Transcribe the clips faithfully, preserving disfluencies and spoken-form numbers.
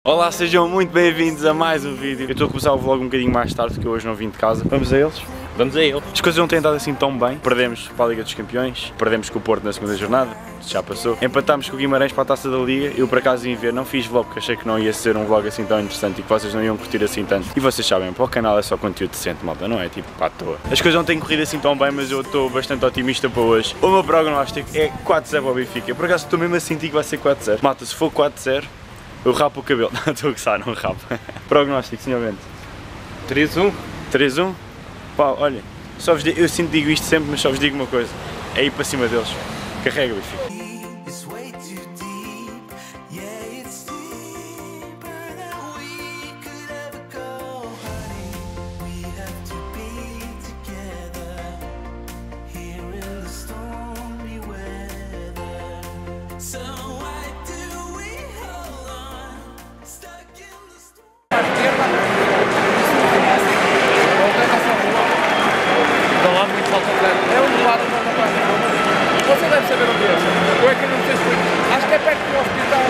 Olá, sejam muito bem-vindos a mais um vídeo. Eu estou a começar o vlog um bocadinho mais tarde, porque eu hoje não vim de casa. Vamos a eles? Vamos a eles. As coisas não têm andado assim tão bem. Perdemos para a Liga dos Campeões, perdemos com o Porto na segunda jornada, já passou. Empatámos com o Guimarães para a Taça da Liga. Eu por acaso vim ver, não fiz vlog porque achei que não ia ser um vlog assim tão interessante e que vocês não iam curtir assim tanto. E vocês sabem, para o canal é só conteúdo decente, malta, não é tipo para à toa. As coisas não têm corrido assim tão bem, mas eu estou bastante otimista para hoje. O meu prognóstico é quatro zero para o Benfica. Eu por acaso estou mesmo a sentir que vai ser quatro zero. Malta, se for quatro zero, eu rapo o cabelo. Não, estou a gostar, não rapo. Prognóstico, senhor Bento. três um. três um? Pá, olha, só vos digo, eu sempre digo isto sempre, mas só vos digo uma coisa. É ir para cima deles. Carrega, Benfica. Você deve saber onde é. Eu é que não sei se... Acho que é perto do hospital.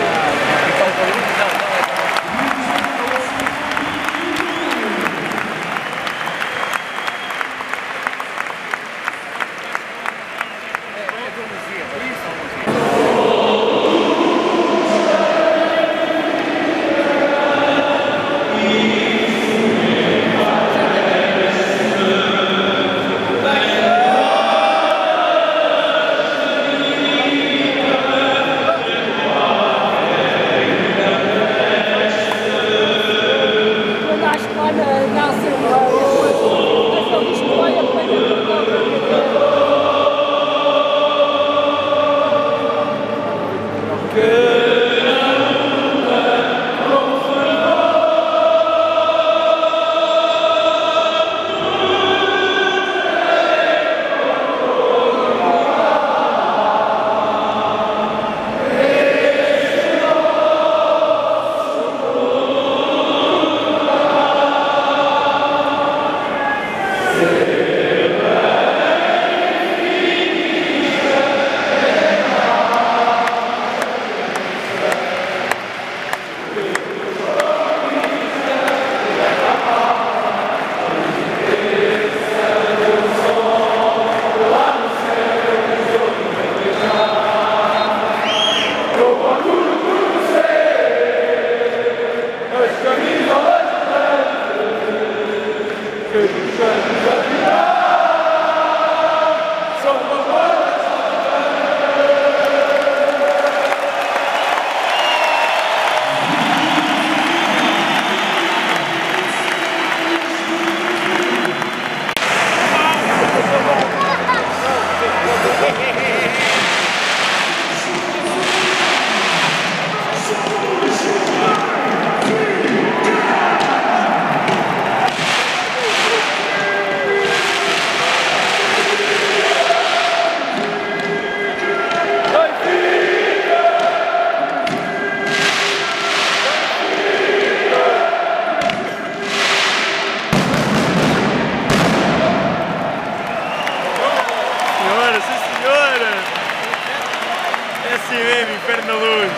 Inferno na luz.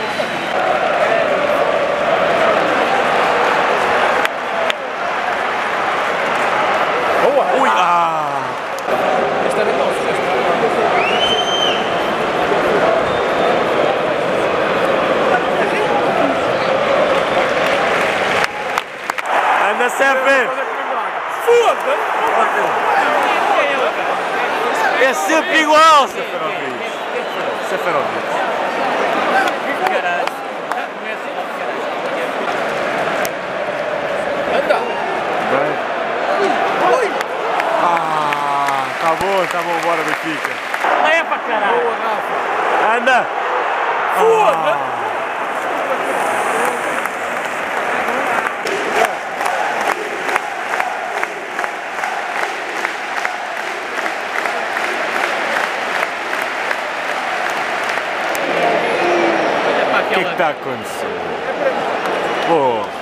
Boa! Ui! Ah! Esta era nossa. Anda sempre! Foda-se! É sempre igual, Seferovic! Seferovic! Anda! Ah, tá bom, tá bom, bora Benfica. É para caralho. Boa, Rafa. Anda! Foda-se! O que é que está a acontecer? Porra!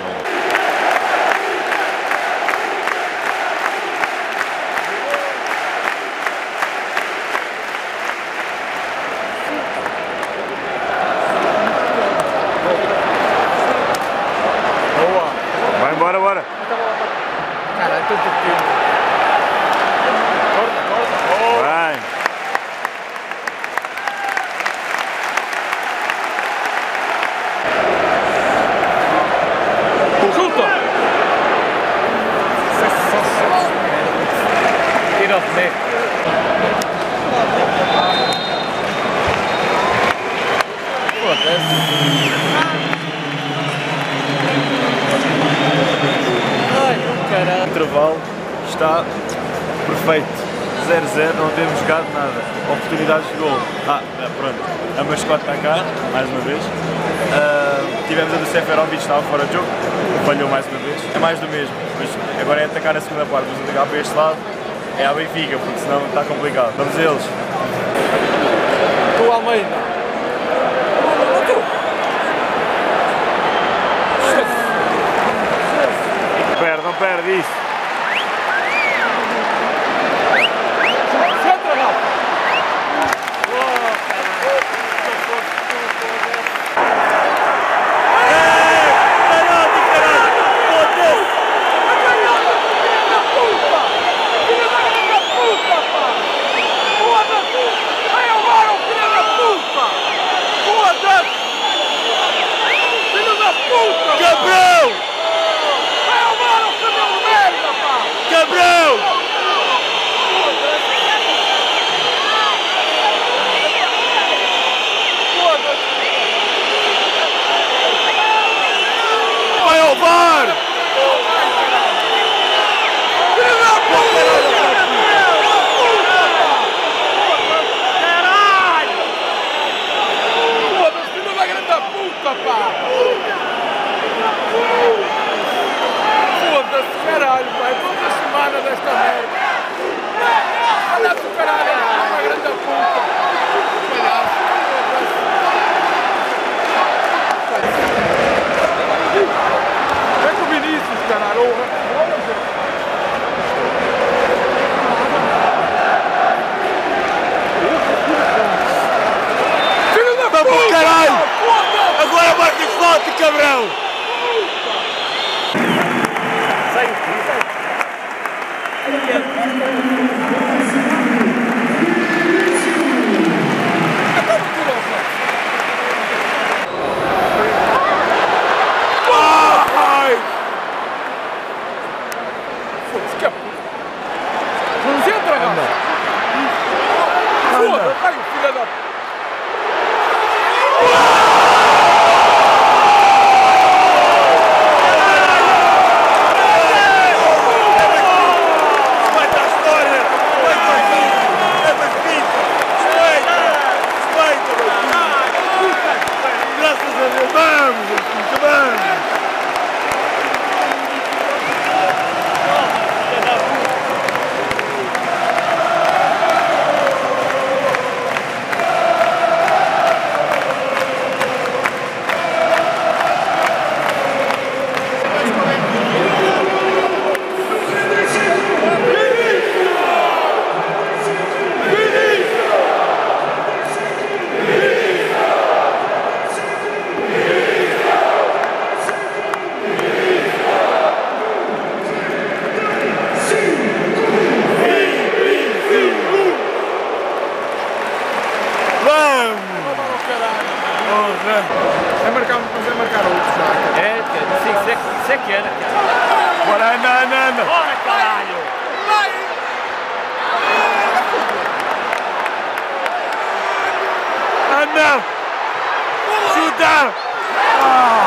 Bora, bora. Cara, é tanto tempo. Corta, corta. Oh. Vai. Chuta! Tira o pé. Ai, caralho. O intervalo está perfeito. zero zero, não temos jogado nada. Oportunidades de gol. Ah, pronto. A mascote está cá, mais uma vez. Uh, tivemos a do Seferovic, estava fora de jogo. Falhou mais uma vez. É mais do mesmo. Mas agora é atacar a segunda parte. Vamos atacar para este lado. É a Benfica, porque senão está complicado. Vamos a eles. Tu, Almeida. Perde, não perde isso. Centra, Rafa. Cabrão! Cabrão! Vai ao VAR! Caralho! Foda-se, filho da grande puta, pá! Foda-se, caralho, pai! Toda semana desta merda! Olha-se o caralho, é uma grande puta! Palhaço! Vem com o Vinícius, caralho! Filho da puta! Caralho! Foda-se! Agora bate forte, cabrão! Sai o fim, sai. Ai! Foda-se, que é puta! Concentra, Rafa! Foda-se, ai, filha da... É marcar, mas é marcar outro já. É, sim, isso é que era. Bora, anda, anda, anda! Bora, caralho! Anda! Chuta! Ah.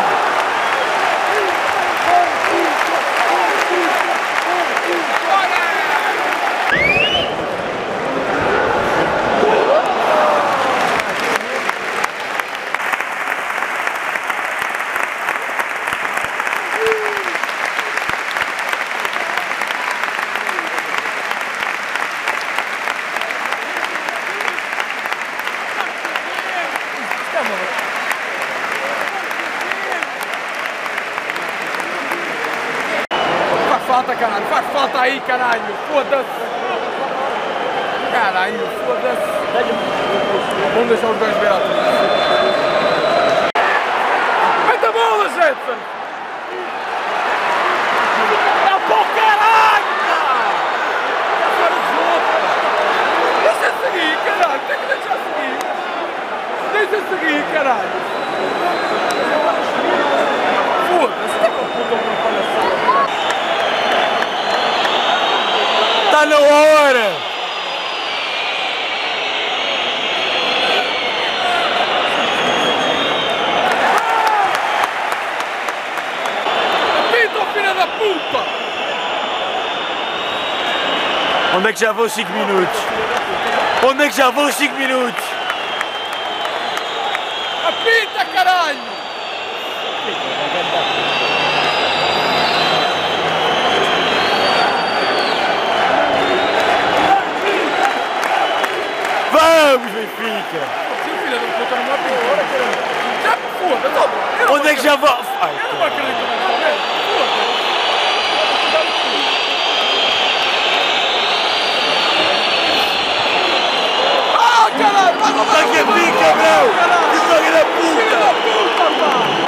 Faz falta, caralho. Faz falta aí, caralho. Foda-se. Caralho, foda-se. Vamos deixar os dois ver a tudo. Mete a bola, Jetson. conseguir, caralho. Foda-se, está com a puta uma palhaçada. Está na hora! Apita, filha da puta! Onde é que já vão os cinco minutos? Onde é que já vão os cinco minutos? Apita, caralho! Vamos, Benfica! Seu filho da puta, não me apita. Já foda-se! Onde é que já vão? Ai, Eu não acredito nessa merda! Foda-se! Ah, caralho! Vai roubar Vai que é pica, meu! Que joga da Filha da puta! puta, pá!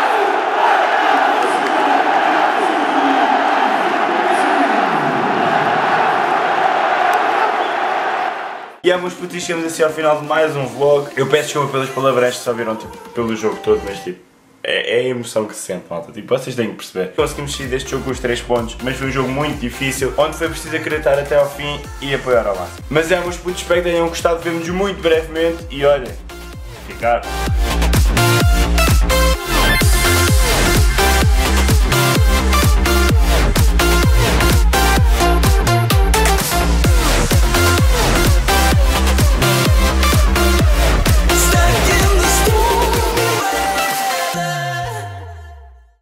E é, meus putos, chegamos assim ao final de mais um vlog. Eu peço desculpa pelas palavras que só viram tipo, pelo jogo todo, mas tipo, é, é a emoção que se sente, malta. Tipo, vocês têm que perceber. Conseguimos sair deste jogo com os três pontos, mas foi um jogo muito difícil, onde foi preciso acreditar até ao fim e apoiar ao máximo. Mas é, meus putos, espero que tenham gostado. Vemo-nos muito brevemente e olhem, ficar.